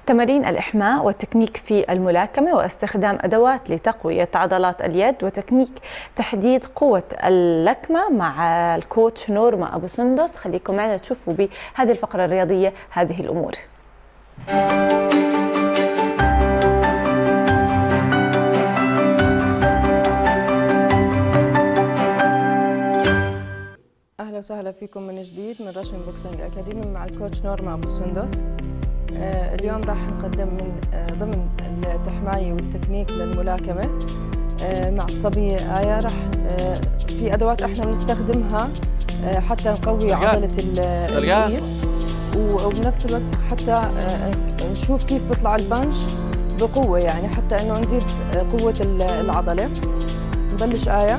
تمارين الإحماء والتكنيك في الملاكمة واستخدام أدوات لتقوية عضلات اليد وتكنيك تحديد قوة اللكمة مع الكوتش نورما أبو سندس. خليكم معنا تشوفوا بهذه الفقرة الرياضية هذه الأمور. أهلا وسهلا فيكم من جديد من راشن بوكسينج أكاديمي مع الكوتش نورما أبو سندس. اليوم راح نقدم من ضمن التحماية والتكنيك للملاكمة مع الصبية آية. راح في أدوات احنا بنستخدمها حتى نقوي عضلة الإيد، وبنفس الوقت حتى نشوف كيف بيطلع البنش بقوة، يعني حتى إنه نزيد قوة العضلة. نبلش آية.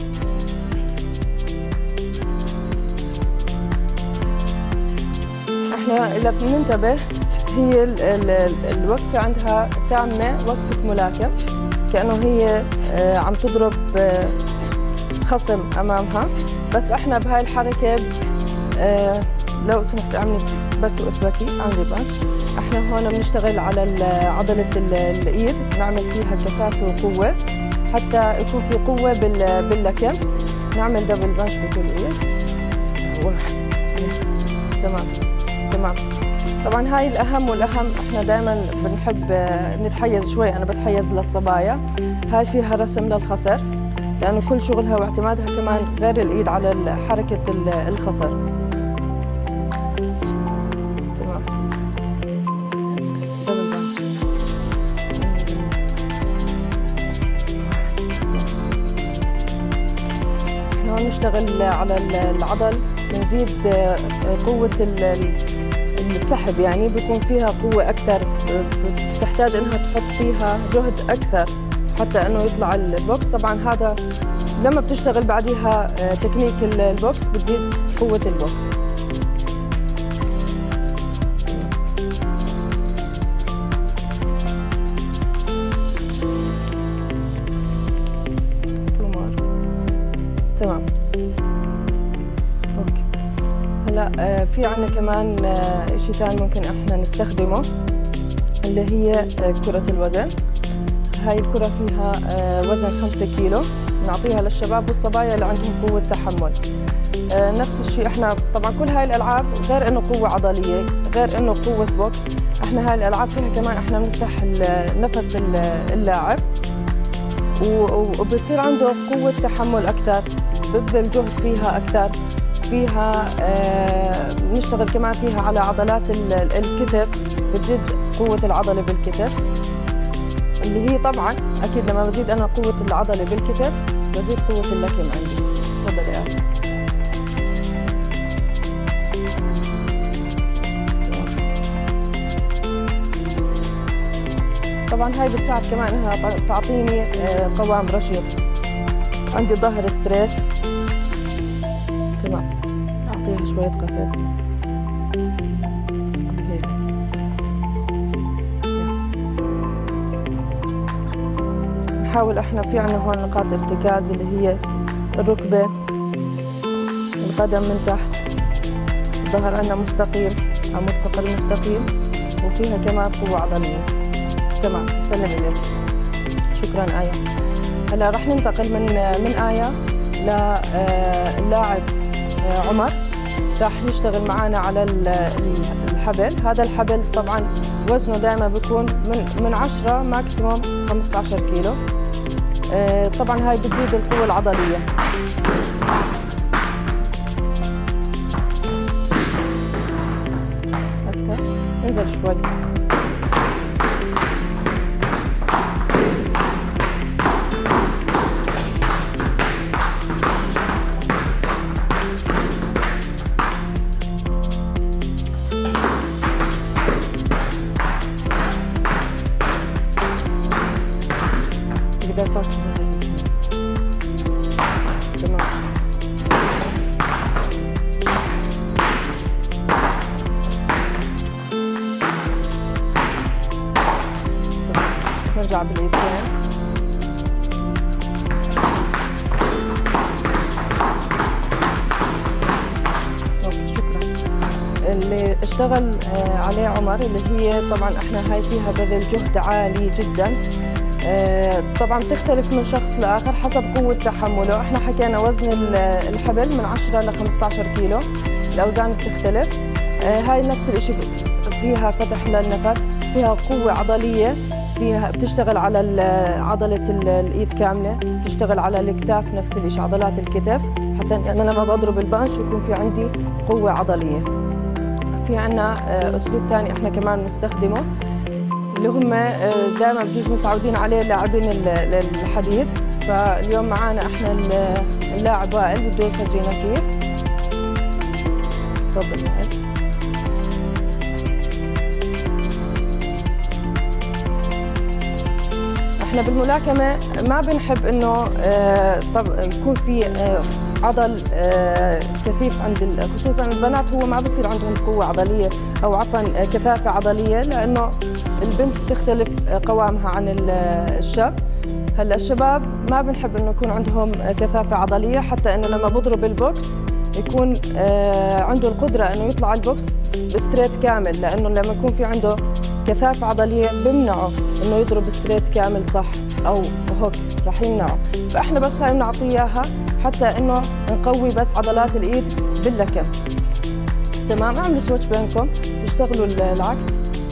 احنا إذا بننتبه هي الوقفة عندها تامة وقفة ملاكم، كأنه هي عم تضرب خصم أمامها، بس احنا بهاي الحركة لو سمحت اعملي بس واثبتي اعملي بانش. احنا هون بنشتغل على عضلة الإيد، نعمل فيها كثافة وقوة حتى يكون في قوة باللكم. نعمل دبل بانش بكل إيد. تمام. طبعا هاي الأهم والأهم، احنا دائما بنحب نتحيز شوي، أنا بتحيز للصبايا. هاي فيها رسم للخصر، لأنه كل شغلها واعتمادها كمان غير الإيد على حركة الخصر. تمام. دبل بانش. احنا هون نشتغل على العضل، بنزيد قوة السحب، يعني بيكون فيها قوة أكثر، بتحتاج إنها تحط فيها جهد أكثر حتى إنه يطلع البوكس. طبعاً هذا لما بتشتغل بعديها تكنيك البوكس بتزيد قوة البوكس. تمام. أوكي. هلا في عنا كمان شيء ثاني ممكن احنا نستخدمه، اللي هي كرة الوزن. هاي الكرة فيها وزن 5 كيلو، نعطيها للشباب والصبايا اللي عندهم قوة تحمل. نفس الشيء احنا طبعا كل هاي الالعاب غير انه قوة عضلية، غير انه قوة بوكس، احنا هاي الالعاب فيها كمان احنا بنفتح نفس اللاعب وبصير عنده قوة تحمل اكثر، ببذل جهد فيها اكثر. فيها نشتغل كمان فيها على عضلات الكتف، بتزيد قوة العضلة بالكتف، اللي هي طبعا اكيد لما بزيد انا قوة العضلة بالكتف بزيد قوة اللكم عندي. تفضلي يا آية. طبعا هاي بتساعد كمان انها تعطيني قوام رشيق. عندي ظهر ستريت. تمام. اعطيها شوية قفز هيك. نحاول احنا في عنا هون نقاط ارتكاز اللي هي الركبة، القدم من تحت، الظهر عنا مستقيم، عمود فقري مستقيم، وفيها كمان قوة عضلية. تمام. سلمي لي. شكرا آية. هلا رح ننتقل من آية للاعب عمر. راح يشتغل معنا على الحبل. هذا الحبل طبعا وزنه دائما بيكون من 10 ماكسيموم 15 كيلو. طبعا هاي بتزيد القوة العضلية. أكثر. انزل شوي. تمام. نرجع بالايدين. اوكي شكرا. اللي اشتغل عليه عمر، اللي هي طبعا احنا هاي فيها بذل جهد عالي جدا. طبعا تختلف من شخص لاخر حسب قوه تحمله. احنا حكينا وزن الحبل من 10 ل 15 كيلو، الاوزان بتختلف. هاي نفس الشيء، فيها فتح للنفس، فيها قوه عضليه، فيها بتشتغل على عضله الايد كامله، بتشتغل على الكتاف نفس الشيء، عضلات الكتف، حتى انا لما بضرب البنش يكون في عندي قوه عضليه. في عنا اسلوب ثاني احنا كمان بنستخدمه، اللي هم دائما بجوز متعودين عليه لاعبين الحديد. فاليوم معانا احنا اللاعب وائل بده يفرجينا كيف. تفضل وائل. احنا بالملاكمه ما بنحب انه يكون في عضل كثيف عند خصوصا البنات. هو ما بصير عندهم قوه عضليه او عفوا كثافه عضليه، لانه البنت بتختلف قوامها عن الشاب. هلا الشباب ما بنحب انه يكون عندهم كثافه عضليه، حتى انه لما بضرب البوكس يكون عنده القدره انه يطلع البوكس بستريت كامل، لانه لما يكون في عنده كثافه عضليه بمنعه انه يضرب ستريت كامل صح او هوك، رح يمنعه. فاحنا بس هاي بنعطيه اياها حتى انه نقوي بس عضلات الايد باللكم. تمام، اعملوا سويتش بينكم، اشتغلوا العكس.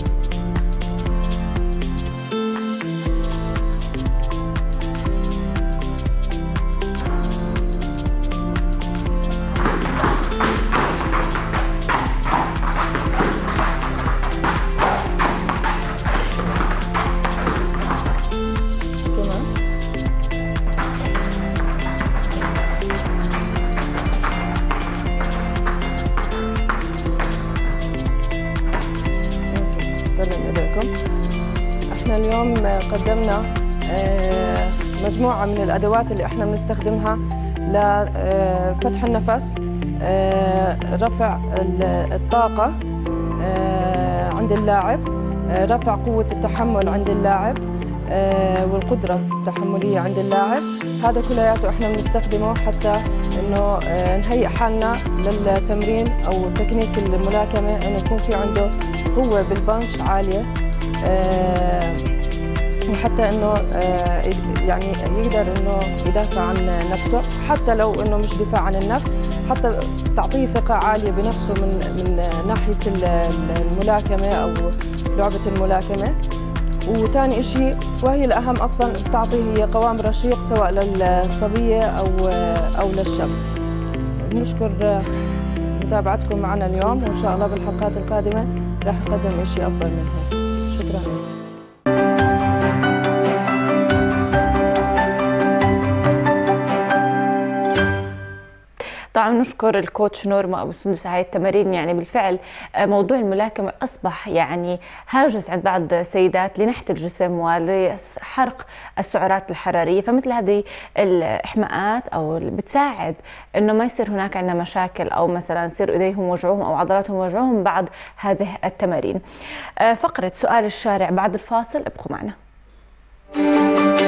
احنا اليوم قدمنا مجموعة من الأدوات اللي احنا بنستخدمها لفتح النفس، رفع الطاقة عند اللاعب، رفع قوة التحمل عند اللاعب، والقدرة التحملية عند اللاعب. هذا كلياته احنا بنستخدمه حتى انه نهيئ حالنا للتمرين او تكنيك الملاكمة، انه يكون في عنده قوة بالبنش عالية، وحتى انه يعني يقدر انه يدافع عن نفسه، حتى لو انه مش دفاع عن النفس، حتى تعطيه ثقة عالية بنفسه من ناحية الملاكمة او لعبة الملاكمة. وثاني شيء وهي الأهم أصلا، بتعطيه هي قوام رشيق سواء للصبية أو للشاب. بنشكر متابعتكم معنا اليوم، وإن شاء الله بالحلقات القادمة راح نقدم شيء أفضل من هيك. شكرا. طبعا نشكر الكوتش نورما ابو سندس على التمارين. يعني بالفعل موضوع الملاكمه اصبح يعني هاجس عند بعض السيدات لنحت الجسم ولحرق السعرات الحراريه، فمثل هذه الاحماءات او بتساعد انه ما يصير هناك عندنا مشاكل، او مثلا يصير ايديهم وجعوهم او عضلاتهم وجعوهم بعد هذه التمارين. فقره سؤال الشارع بعد الفاصل، ابقوا معنا.